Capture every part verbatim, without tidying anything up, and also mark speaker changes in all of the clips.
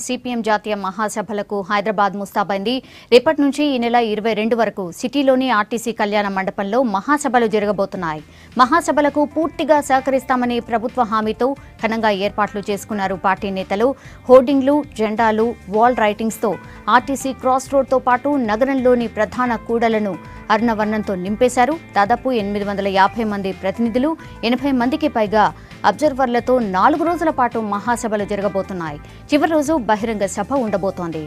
Speaker 1: CPM జాతీయ మహాసభలకు హైదరాబాద్ ముస్తాబైంది. రేపటి నుంచి ఈ నెల ఇరవై రెండు వరకు సిటీలోని ఆర్టీసీ కళ్యాణ మండపంలో మహాసభలు జరగబోతున్నాయి. మహాసభలకు పూర్తిగా సహకరిస్తామని ప్రభుత్వ హామీతో ఘనంగా ఏర్పాట్లు చేసుకున్నారు పార్టీ నేతలు. హోర్డింగ్లు, జెండాలు, వాల్ రైటింగ్స్తో ఆర్టీసీ క్రాస్ రోడ్తో పాటు నగరంలోని ప్రధాన కూడలను అర్ణవర్ణంతో నింపేశారు. దాదాపు ఎనిమిది వందల యాభై మంది ప్రతినిధులు, ఎనభై మందికి పైగా అబ్జర్వర్లతో నాలుగు రోజుల పాటు మహాసభలు జరగబోతున్నాయి. చివరి రోజు బహిరంగ సభ ఉండబోతోంది.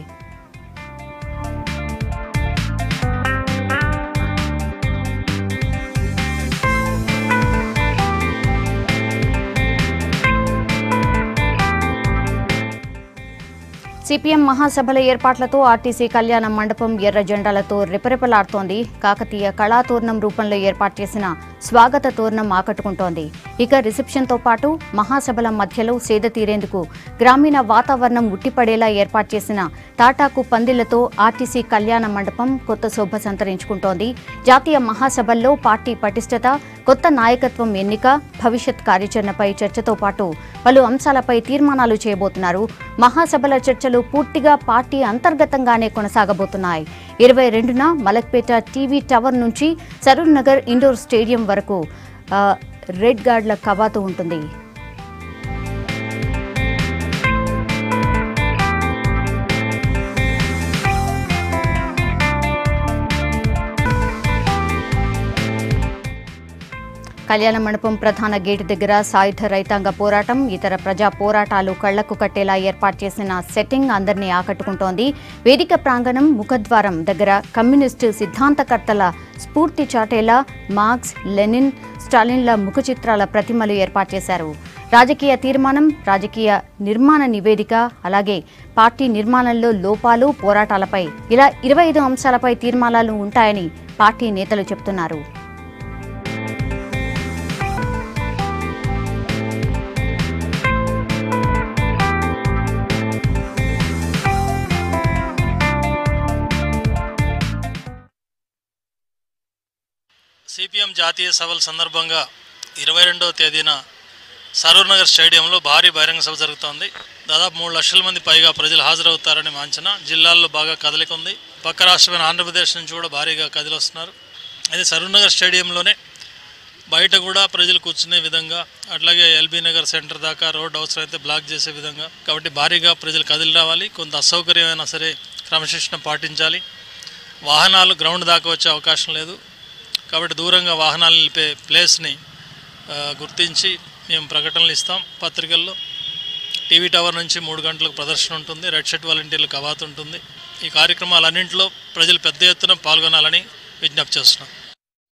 Speaker 1: సిపిఎం మహాసభల ఏర్పాట్లతో ఆర్టీసీ కళ్యాణ మండపం ఎర్ర జెండాలతో రెపరెపలాడుతోంది. కాకతీయ కళాతోరణం రూపంలో ఏర్పాటు చేసిన స్వాగత తోరణం ఆకట్టుకుంటోంది. ఇక రిసెప్షన్తో పాటు మహాసభల మధ్యలో సేద తీరేందుకు గ్రామీణ వాతావరణం ఉట్టిపడేలా ఏర్పాటు చేసిన తాటాకు పందిళ్లతో ఆర్టీసీ కళ్యాణ మండపం కొత్త శోభ సంతరించుకుంటోంది. జాతీయ మహాసభల్లో పార్టీ పటిష్టత, కొత్త నాయకత్వం ఎన్నిక, భవిష్యత్ కార్యాచరణపై చర్చతో పాటు పలు అంశాలపై తీర్మానాలు చేయబోతున్నారు. మహాసభల చర్చలు పూర్తిగా పార్టీ అంతర్గతంగానే కొనసాగబోతున్నాయి. ఇరవై రెండున మలక్పేట టీవీ టవర్ నుంచి సరూర్ నగర్ ఇండోర్ స్టేడియం వరకు రెడ్ గార్డుల కవాతు ఉంటుంది. కళ్యాణ మండపం ప్రధాన గేటు దగ్గర సాయుధ రైతాంగ పోరాటం, ఇతర ప్రజా పోరాటాలు కళ్లకు కట్టేలా ఏర్పాటు చేసిన సెట్టింగ్ అందరినీ ఆకట్టుకుంటోంది. వేదిక ప్రాంగణం ముఖద్వారం దగ్గర కమ్యూనిస్టు సిద్ధాంతకర్తల స్ఫూర్తి చాటేలా మార్క్స్, లెనిన్, స్టాలిన్ల ముఖ చిత్రాల ప్రతిమలు ఏర్పాటు చేశారు. రాజకీయ తీర్మానం, రాజకీయ నిర్మాణ నివేదిక, అలాగే పార్టీ నిర్మాణంలో లోపాలు, పోరాటాలపై ఇలా ఇరవై ఐదు అంశాలపై తీర్మానాలు ఉంటాయని పార్టీ నేతలు చెబుతున్నారు.
Speaker 2: సిపిఎం జాతీయ సభల సందర్భంగా ఇరవై రెండవ తేదీన సరూర్ నగర్ స్టేడియంలో భారీ బహిరంగ సభ జరుగుతోంది. దాదాపు మూడు లక్షల మంది పైగా ప్రజలు హాజరవుతారని అంచనా. జిల్లాల్లో బాగా కదలిక ఉంది. పక్క రాష్ట్రమైన ఆంధ్రప్రదేశ్ నుంచి కూడా భారీగా కదిలి వస్తున్నారు. అయితే సరూర్ నగర్ స్టేడియంలోనే బయట కూడా ప్రజలు కూర్చునే విధంగా, అట్లాగే ఎల్బీ నగర్ సెంటర్ దాకా రోడ్ అవసరమైతే బ్లాక్ చేసే విధంగా, కాబట్టి భారీగా ప్రజలు కదిలి రావాలి. కొంత అసౌకర్యమైనా సరే క్రమశిక్షణ పాటించాలి. వాహనాలు గ్రౌండ్ దాకా వచ్చే అవకాశం లేదు. కాబట్టి దూరంగా వాహనాలు నిలిపే ప్లేస్ని గుర్తించి మేము ప్రకటనలు ఇస్తాం పత్రికల్లో. టీవీ టవర్ నుంచి మూడు గంటలకు ప్రదర్శన ఉంటుంది. రెడ్ షర్ట్ వాలంటీర్లు కవాతు ఉంటుంది. ఈ కార్యక్రమాలన్నింటిలో ప్రజలు పెద్ద ఎత్తున పాల్గొనాలని విజ్ఞప్తి చేస్తున్నాం.